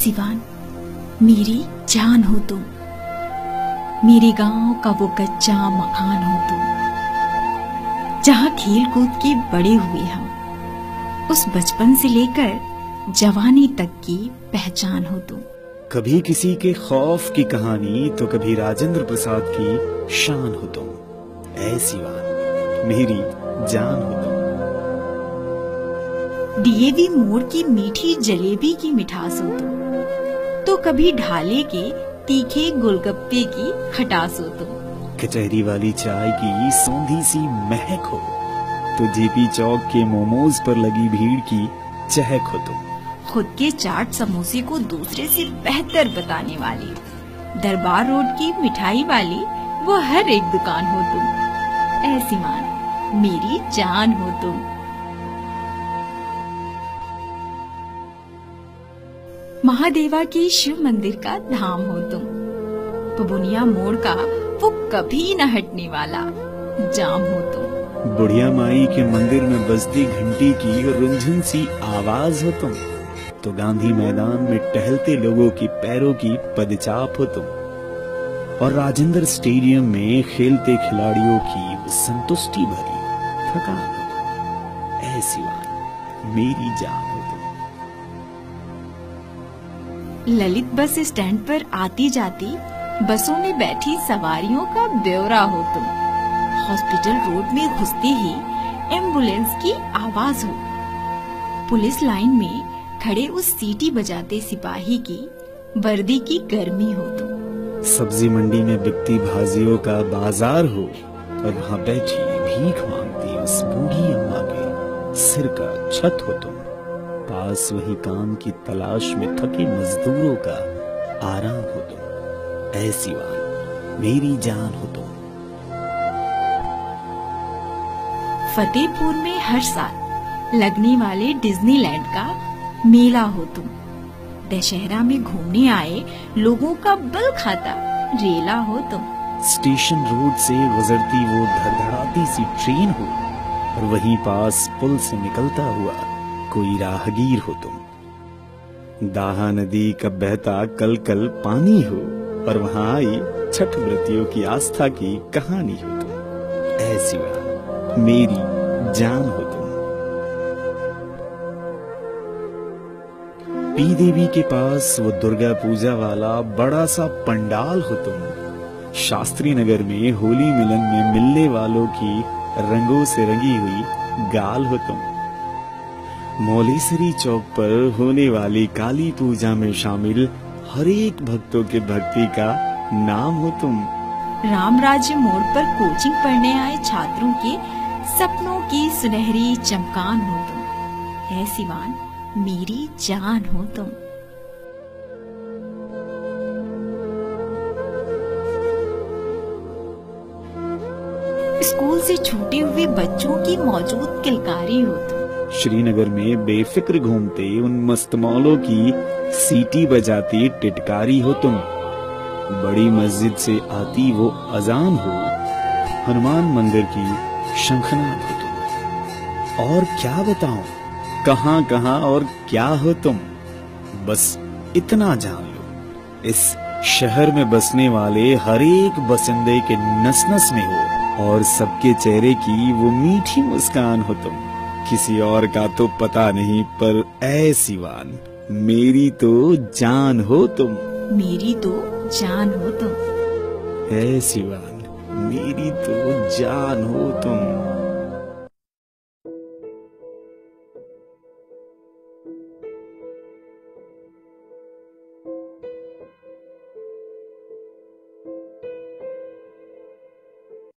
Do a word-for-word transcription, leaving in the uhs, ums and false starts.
सिवान, मेरी जान हो तुम, मेरे गांव का वो कच्चा मकान हो तुम, जहां खेल कूद के बड़े हुए हम, उस बचपन से लेकर जवानी तक की पहचान हो तुम। कभी किसी के खौफ की कहानी तो कभी राजेंद्र प्रसाद की शान हो तुम। ऐ सिवान, मेरी जान हो तुम। डीएवी मोड़ की मीठी जलेबी की मिठास हो तुम, तो कभी ढाले के तीखे गोलगप्पे की खटास हो तुम। कचहरी वाली चाय की सौंधी सी महक हो तो जेपी चौक के मोमोज पर लगी भीड़ की चहक हो तुम। खुद के चाट समोसे को दूसरे से बेहतर बताने वाली, दरबार रोड की मिठाई वाली वो हर एक दुकान हो तुम। ऐ सिवान, मेरी जान हो तुम। महादेवा के शिव मंदिर का धाम हो तुम, पबुनिया मोड़ का वो कभी न हटने वाला जाम हो तुम। बुढ़िया माई के मंदिर में बजती घंटी की रुंझुन सी आवाज हो तुम, तो गांधी मैदान में टहलते लोगों की पैरों की पदचाप हो तुम, और राजेंद्र स्टेडियम में खेलते खिलाड़ियों की संतुष्टि भरी थकान हो तुम। ऐ सिवान, मेरी जान हो तुम। ललित बस स्टैंड पर आती जाती बसों में बैठी सवारियों का ब्यौरा हो तुम। हॉस्पिटल रोड में घुसते ही एम्बुलेंस की आवाज हो। पुलिस लाइन में खड़े उस सीटी बजाते सिपाही की वर्दी की गर्मी हो तुम। सब्जी मंडी में बिकती भाजियों का बाजार हो, और वहाँ बैठी भीख मांगती उस बूढ़ी अम्मा के सिर का छत हो तुम। पास वही काम की तलाश में थके मजदूरों का आराम हो तुम। ऐ सिवान, मेरी जान हो तुम। फतेहपुर में हर साल लगने वाले डिज्नीलैंड का मेला हो तुम। दशहरा में घूमने आए लोगों का बल खाता रेला हो तुम। स्टेशन रोड से गुजरती वो धड़धड़ाती सी ट्रेन हो, और वहीं पास पुल से निकलता हुआ कोई राहगीर हो तुम। दाहा नदी का बहता कल कल पानी हो, और वहां आई छठ व्रतियों की आस्था की कहानी हो तुम। ऐ सिवान, मेरी जान हो तुम। पी देवी के पास वो दुर्गा पूजा वाला बड़ा सा पंडाल हो तुम। शास्त्री नगर में होली मिलन में मिलने वालों की रंगों से रंगी हुई गाल हो तुम। मौलेसरी चौक पर होने वाली काली पूजा में शामिल हर एक भक्तों के भक्ति का नाम हो तुम। रामराज्य मोड़ पर कोचिंग पढ़ने आए छात्रों के सपनों की सुनहरी चमकान हो तुम। ऐ सिवान, मेरी जान हो तुम। स्कूल से छूटे हुए बच्चों की मौजूद किलकारी हो तुम। श्रीनगर में बेफिक्र घूमते उन मस्तमौलों की सीटी बजाती टिटकारी हो तुम। बड़ी मस्जिद से आती वो अजान हो, हनुमान मंदिर की शंखनाद हो तुम। और क्या बताऊं, कहां कहां और क्या हो तुम। बस इतना जान लो, इस शहर में बसने वाले हर एक बसिंदे के नस नस में हो, और सबके चेहरे की वो मीठी मुस्कान हो तुम। किसी और का तो पता नहीं, पर ऐ सिवान, मेरी तो जान हो तुम। मेरी तो जान हो तुम। ऐ सिवान, मेरी तो जान हो तुम।